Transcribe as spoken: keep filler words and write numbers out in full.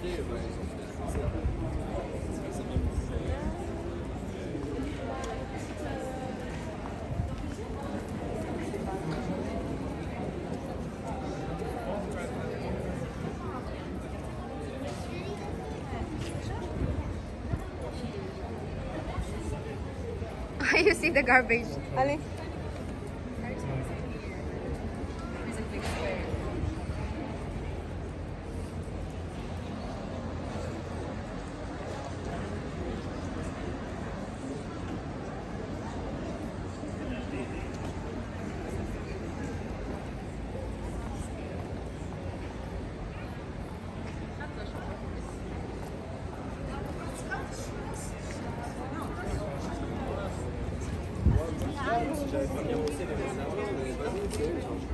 You see the garbage. Ali. J'avais pas bien pensé les réserves, mais vas-y, c'est